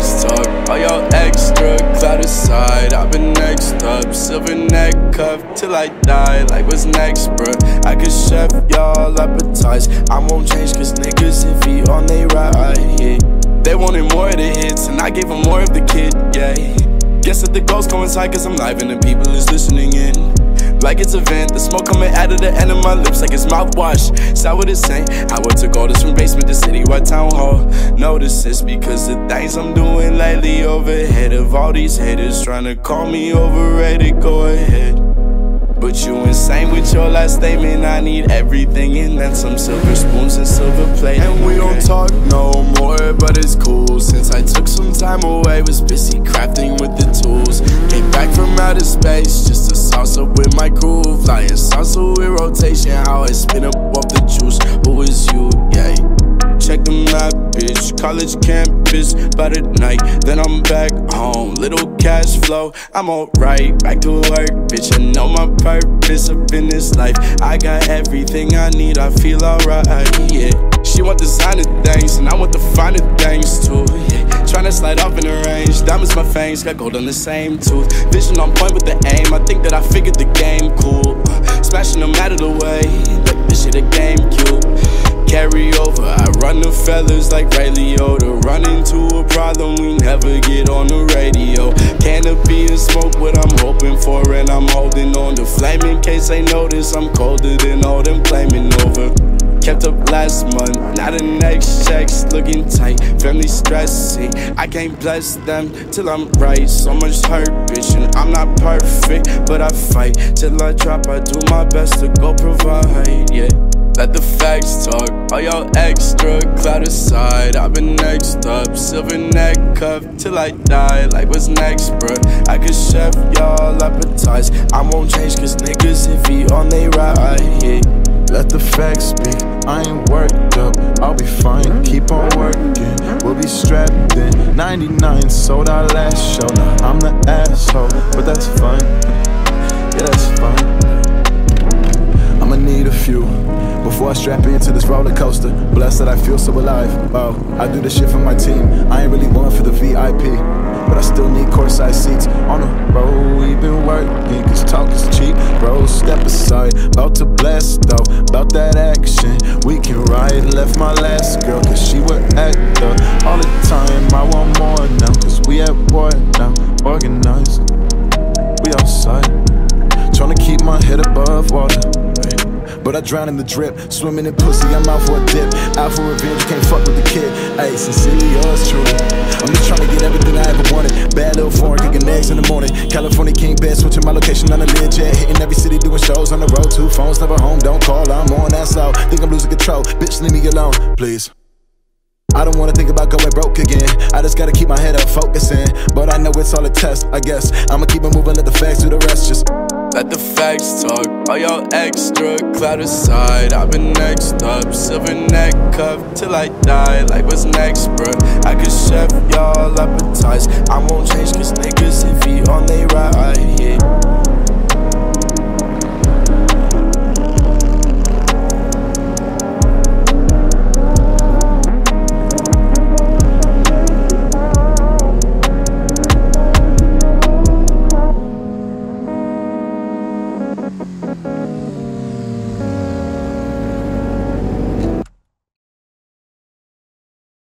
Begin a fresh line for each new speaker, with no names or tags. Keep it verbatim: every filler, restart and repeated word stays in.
facts talk, all y'all extra cloud aside. I've been next up, silver neck cuff till I die. Like what's next, bruh? I could chef y'all appetize. I won't change cause niggas iffy on they ride, yeah. They wanted more of the hits and I gave them more of the kid, yeah. Guess that the goals coincide cause I'm live and the people is listening in. Like it's a vent, the smoke coming out of the end of my lips like it's mouthwash. Sour to say, how I took all this from basement to citywide town hall. Notice this because the things I'm doing lately overhead of all these haters trying to call me overrated, go ahead. But you insane with your last statement. I need everything and then some silver spoons and silver plate. And we don't talk no more, but it's cool. Since I took some time away, was busy crafting with the tools. Came back from outer space just to sauce up with my crew. Flying salsa with rotation, how I spin up off the juice. Who is you? Yeah. Check the map, bitch. College campus, but at night, then I'm back home. Little cash flow, I'm alright. Back to work, bitch. I know my purpose up in this life. I got everything I need, I feel alright, yeah. She want designer things, and I want the finer things too, yeah. Tryna slide off in the range, diamonds my fangs, got gold on the same tooth. Vision on point with the aim, I think that I figured the game cool. uh, Smashing them out of the way, like this shit a GameCube. Carry over, I run the fellas like Ray Liotta. Run into a problem, we never get on the radio. Canopy and smoke what I'm hoping for, and I'm holding on to flame in case they notice I'm colder than all them claiming over. Kept up last month, now the next check's looking tight. Family stress, see, I can't bless them till I'm right. So much hurt, bitch, and I'm not perfect, but I fight till I drop. I do my best to go provide, yeah. Let the facts talk, all y'all extra cloud aside. I've been next up, silver neck cuff till I die. Like what's next, bruh? I could chef y'all appetize. I won't change cause niggas iffy on they ride, yeah.
Let the facts speak, I ain't worked up, I'll be fine, keep on working, we'll be strapped in. Ninety-nine sold our last show, now I'm the asshole, but that's fine, yeah that's fine. I'ma need a few before I strap into this roller coaster. Blessed that I feel so alive. Oh, I do this shit for my team. I ain't really one for the V I P, but I still need courtside seats. On the road, we been working, cause talk is cheap. Bro, step aside, about to bless though, about that action. We can ride, left my last girl, cause she would act up all the time. I want more now, cause we at war now. Organized, we outside, trying to keep my head above water. But I drown in the drip, swimming in pussy, I'm out for a dip. Out for revenge, you can't fuck with the kid. Ayy, sincerely yours truly. I'm just trying to get everything I ever wanted. Bad little foreign, kicking eggs in the morning. California king bed, switching my location on the lid jet. Hitting every city, doing shows on the road. Two phones, never home, don't call, I'm on that slow. Think I'm losing control, bitch leave me alone, please. I don't wanna think about going broke again. I just gotta keep my head up, focusing. But I know it's all a test, I guess. I'ma keep it moving, let the facts do the rest, just
let the facts talk, all y'all extra cloud aside. I've been next up, silver neck cuff till I die. Like what's next, bruh? I could chef y'all appetize.